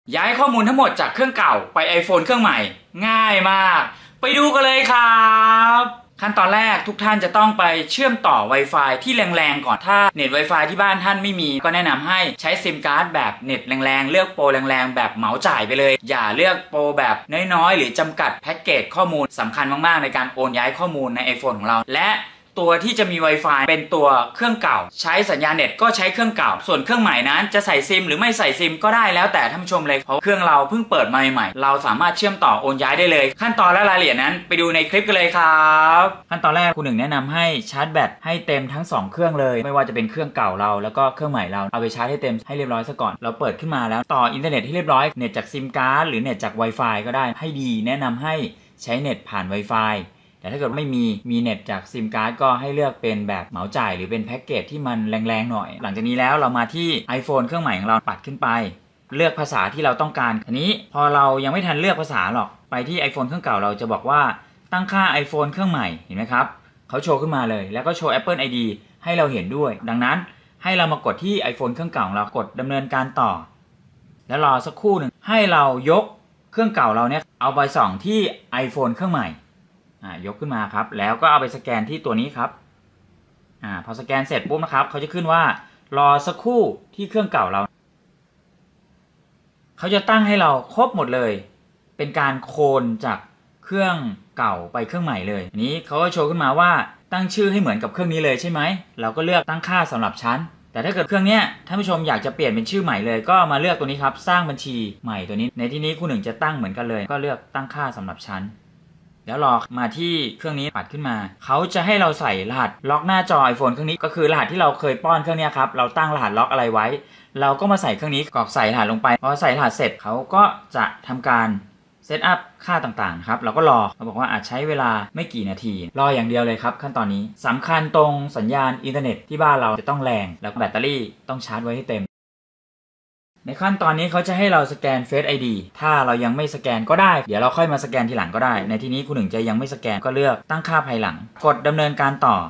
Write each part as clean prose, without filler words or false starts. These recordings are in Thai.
ย้ายข้อมูลทั้งหมดจากเครื่องเก่าไป iPhone เครื่องใหม่ง่ายมากไปดูกันเลยครับขั้นตอนแรกทุกท่านจะต้องไปเชื่อมต่อ Wi-Fi ที่แรงๆก่อนถ้าเน็ต Wi-Fi ที่บ้านท่านไม่มีก็แนะนำให้ใช้ซิมการ์ดแบบเน็ตแรงๆเลือกโปรแรงๆแบบเหมาจ่ายไปเลยอย่าเลือกโปรแบบน้อยๆหรือจำกัดแพ็กเกจข้อมูลสำคัญมากๆในการโอนย้ายข้อมูลใน iPhone ของเราและตัวที่จะมี Wi-Fi เป็นตัวเครื่องเก่าใช้สัญญาณเน็ตก็ใช้เครื่องเก่าส่วนเครื่องใหม่นั้นจะใส่ซิมหรือไม่ใส่ซิมก็ได้แล้วแต่ท่านผู้ชมเลยเพราะเครื่องเราเพิ่งเปิดมาใหม่เราสามารถเชื่อมต่อโอนย้ายได้เลยขั้นตอนและรายละเอียดนั้นไปดูในคลิปกันเลยครับขั้นตอนแรกคุณหนึ่งแนะนำให้ชาร์จแบตให้เต็มทั้ง2เครื่องเลยไม่ว่าจะเป็นเครื่องเก่าเราแล้วก็เครื่องใหม่เราเอาไปชาร์จให้เต็มให้เรียบร้อยซะก่อนเราเปิดขึ้นมาแล้วต่ออินเทอร์เน็ตให้เรียบร้อยเน็ตจากซิมการ์ดหรือเน็ตจาก Wi-Fi ก็ได้ให้ดีแนะนำให้ใช้เน็ตผ่าน Wi-Fiแต่ถ้าเกิดไม่มีเน็ตจากซิมการ์ดก็ให้เลือกเป็นแบบเหมาจ่ายหรือเป็นแพ็กเกจที่มันแรงๆหน่อยหลังจากนี้แล้วเรามาที่ iPhone เครื่องใหม่ของเราปัดขึ้นไปเลือกภาษาที่เราต้องการอันนี้พอเรายังไม่ทันเลือกภาษาหรอกไปที่ iPhone เครื่องเก่าเราจะบอกว่าตั้งค่า iPhone เครื่องใหม่เห็นไหมครับเขาโชว์ขึ้นมาเลยแล้วก็โชว์ Apple ID ให้เราเห็นด้วยดังนั้นให้เรามากดที่ iPhone เครื่องเก่าของเรากดดำเนินการต่อแล้วรอสักครู่หนึ่งให้เรายกเครื่องเก่าเราเนี่ยเอาไปส่องที่ iPhone เครื่องใหม่ยกขึ้นมาครับแล้วก็เอาไปสแกนที่ตัวนี้ครับพอสแกนเสร็จปุ๊บนะครับเขาจะขึ้นว่ารอสักครู่ที่เครื่องเก่าเราเขาจะตั้งให้เราครบหมดเลยเป็นการโคลนจากเครื่องเก่าไปเครื่องใหม่เลยอันนี้เขาก็โชว์ขึ้นมาว่าตั้งชื่อให้เหมือนกับเครื่องนี้เลยใช่ไหมเราก็เลือกตั้งค่าสำหรับชั้นแต่ถ้าเกิดเครื่องนี้ท่านผู้ชมอยากจะเปลี่ยนเป็นชื่อใหม่เลยก็มาเลือกตัวนี้ครับสร้างบัญชีใหม่ตัวนี้ในที่นี้คุณหนึ่งจะตั้งเหมือนกันเลยก็เลือกตั้งค่าสำหรับชั้นแล้วรอมาที่เครื่องนี้ปัดขึ้นมาเขาจะให้เราใส่รหัสล็อกหน้าจอ iPhone เครื่องนี้ก็คือรหัสที่เราเคยป้อนเครื่องนี้ครับเราตั้งรหัสล็อกอะไรไว้เราก็มาใส่เครื่องนี้กรอกใส่รหัสลงไปพอใส่รหัสเสร็จเขาก็จะทำการเซตอัพค่าต่างๆครับเราก็รอเขาบอกว่าอาจใช้เวลาไม่กี่นาทีรออย่างเดียวเลยครับขั้นตอนนี้สำคัญตรงสัญญาณอินเทอร์เน็ตที่บ้านเราจะต้องแรงแล้วแบตเตอรี่ต้องชาร์จไว้ให้เต็มในขั้นตอนนี้เขาจะให้เราสแกน Face ID ถ้าเรายังไม่สแกนก็ได้เดี๋ยวเราค่อยมาสแกนทีหลังก็ได้ในที่นี้คุณหนึ่งจะยังไม่สแกนก็เลือกตั้งค่าภายหลังกดดำเนินการต่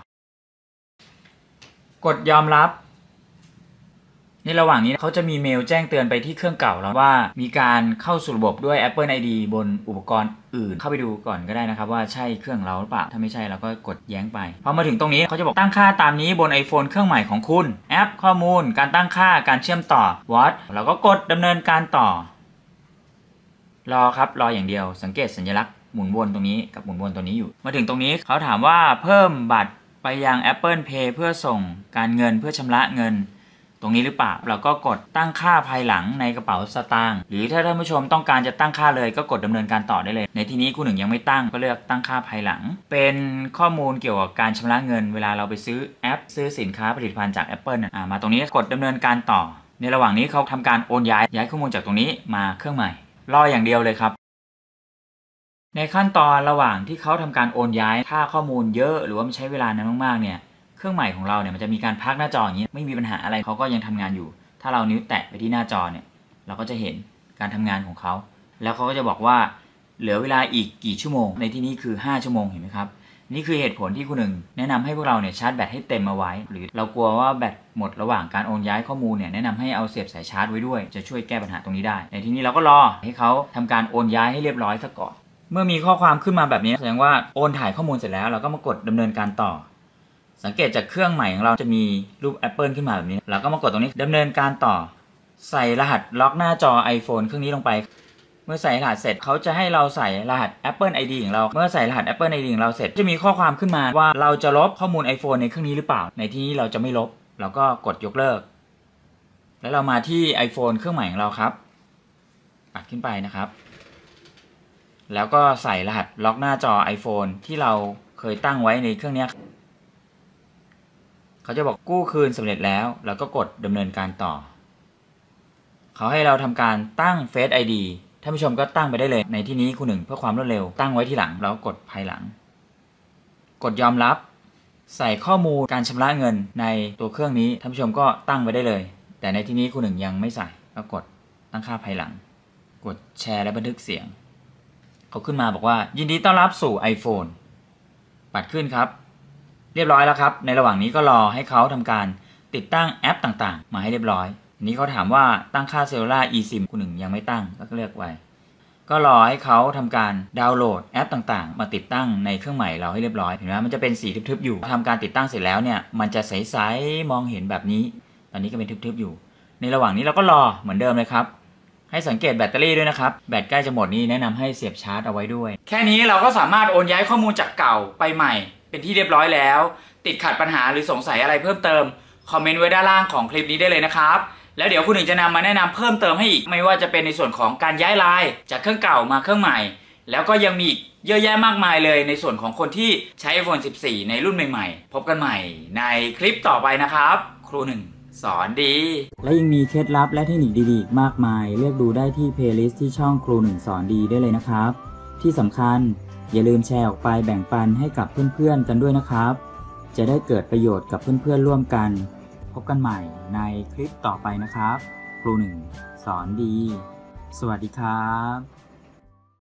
อกดยอมรับในระหว่างนี้เขาจะมีเมลแจ้งเตือนไปที่เครื่องเก่าแล้วว่ามีการเข้าสู่ระบบด้วย Apple ID บนอุปกรณ์อื่นเข้าไปดูก่อนก็ได้นะครับว่าใช่เครื่องเราหรือเปล่าถ้าไม่ใช่เราก็กดแย้งไปพอมาถึงตรงนี้เขาจะบอกตั้งค่าตามนี้บน iPhone เครื่องใหม่ของคุณแอปข้อมูลการตั้งค่าการเชื่อมต่อ Watch เราก็กดดำเนินการต่อรอครับรออย่างเดียวสังเกตสัญลักษณ์หมุนวนตรงนี้กับหมุนวนตัวนี้อยู่มาถึงตรงนี้เขาถามว่าเพิ่มบัตรไปยัง Apple Pay เพื่อส่งการเงินเพื่อชำระเงินตรงนี้หรือเปล่าเราก็กดตั้งค่าภายหลังในกระเป๋าสตางค์หรือถ้าท่านผู้ชมต้องการจะตั้งค่าเลยก็กดดำเนินการต่อได้เลยในที่นี้คุณหนึ่งยังไม่ตั้งก็เลือกตั้งค่าภายหลังเป็นข้อมูลเกี่ยวกับการชำระเงินเวลาเราไปซื้อแอปซื้อสินค้าผลิตภัณฑ์จาก Apple มาตรงนี้กดดำเนินการต่อในระหว่างนี้เขาทำการโอนย้ายข้อมูลจากตรงนี้มาเครื่องใหม่รออย่างเดียวเลยครับในขั้นตอนระหว่างที่เขาทำการโอนย้ายถ้าข้อมูลเยอะหรือว่ามันใช้เวลานานมากๆเนี่ยเครื่องใหม่ของเราเนี่ยมันจะมีการพักหน้าจออย่างนี้ไม่มีปัญหาอะไรเขาก็ยังทำงานอยู่ถ้าเรานิ้วแตะไปที่หน้าจอเนี่ยเราก็จะเห็นการทำงานของเขาแล้วเขาก็จะบอกว่าเหลือเวลาอีกกี่ชั่วโมงในที่นี้คือ5ชั่วโมงเห็นไหมครับนี่คือเหตุผลที่คุณหนึ่งแนะนำให้พวกเราเนี่ยชาร์จแบตให้เต็มเอาไว้หรือเรากลัวว่าแบตหมดระหว่างการโอนย้ายข้อมูลเนี่ยแนะนำให้เอาเสียบสายชาร์จไว้ด้วยจะช่วยแก้ปัญหาตรงนี้ได้ในที่นี้เราก็รอให้เขาทำการโอนย้ายให้เรียบร้อยซะก่อนเมื่อมีข้อความขึ้นมาแบบนี้แสดงว่าโอนถ่ายข้อมูลเสร็จแล้วเราก็มากดดำเนินการต่อสังเกตจากเครื่องใหม่ของเราจะมีรูป Apple ขึ้นมาแบบนี้เราก็มากดตรงนี้ดำเนินการต่อใส่รหัสล็อกหน้าจอ iPhone เครื่องนี้ลงไปเมื่อใส่รหัสเสร็จเขาจะให้เราใส่รหัส Apple ID ของเราเมื่อใส่รหัส Apple ID ของเราเสร็จจะมีข้อความขึ้นมาว่าเราจะลบข้อมูล iPhone ในเครื่องนี้หรือเปล่าในที่นี้เราจะไม่ลบเราก็กดยกเลิกแล้วเรามาที่ iPhone เครื่องใหม่ของเราครับปัดขึ้นไปนะครับแล้วก็ใส่รหัสล็อกหน้าจอ iPhone ที่เราเคยตั้งไว้ในเครื่องนี้เขาจะบอกกู้คืนสำเร็จแล้วเราก็กดดำเนินการต่อเขาให้เราทำการตั้ง Face ID ท่านผู้ชมก็ตั้งไปได้เลยในที่นี้คุณหนึ่งเพื่อความรวดเร็วตั้งไว้ที่หลังแล้วกดภายหลังกดยอมรับใส่ข้อมูลการชำระเงินในตัวเครื่องนี้ท่านผู้ชมก็ตั้งไว้ได้เลยแต่ในที่นี้คุณหนึ่งยังไม่ใส่ก็กดตั้งค่าภายหลังกดแชร์และบันทึกเสียงเขาขึ้นมาบอกว่ายินดีต้อนรับสู่ iPhone ปัดขึ้นครับเรียบร้อยแล้วครับในระหว่างนี้ก็รอให้เขาทำการติดตั้งแอปต่างๆมาให้เรียบร้อยนี้เขาถามว่าตั้งค่า Cellular eSIM คุณหนึ่งยังไม่ตั้งก็เลือกไว้ก็รอให้เขาทำการดาวน์โหลดแอปต่างๆมาติดตั้งในเครื่องใหม่เราให้เรียบร้อยเห็นไหมมันจะเป็นสีทึบๆอยู่ทำการติดตั้งเสร็จแล้วเนี่ยมันจะใสๆมองเห็นแบบนี้ตอนนี้ก็เป็นทึบๆอยู่ในระหว่างนี้เราก็รอเหมือนเดิมเลยครับให้สังเกตแบตเตอรี่ด้วยนะครับแบตใกล้จะหมดนี้แนะนำให้เสียบชาร์จเอาไว้ด้วยแค่นี้เราก็สามารถโอนย้ายข้อมูลจากเก่าไปใหม่เป็นที่เรียบร้อยแล้วติดขัดปัญหาหรือสงสัยอะไรเพิ่มเติมคอมเมนต์ไว้ด้านล่างของคลิปนี้ได้เลยนะครับแล้วเดี๋ยวคุณหนึ่งจะนำมาแนะนำเพิ่มเติมให้อีกไม่ว่าจะเป็นในส่วนของการย้ายไลน์จากเครื่องเก่ามาเครื่องใหม่แล้วก็ยังมีอีกเยอะแยะมากมายเลยในส่วนของคนที่ใช้ iPhone 14 ในรุ่นใหม่ๆพบกันใหม่ในคลิปต่อไปนะครับครูหนึ่งสอนดีและยังมีเคล็ดลับและเทคนิคดีๆมากมายเลือกดูได้ที่เพลย์ลิสต์ที่ช่องครูหนึ่งสอนดีได้เลยนะครับที่สำคัญอย่าลืมแชร์ออกไปแบ่งปันให้กับเพื่อนๆกันด้วยนะครับจะได้เกิดประโยชน์กับเพื่อนๆร่วมกันพบกันใหม่ในคลิปต่อไปนะครับครูหนึ่งสอนดีสวัสดีครับ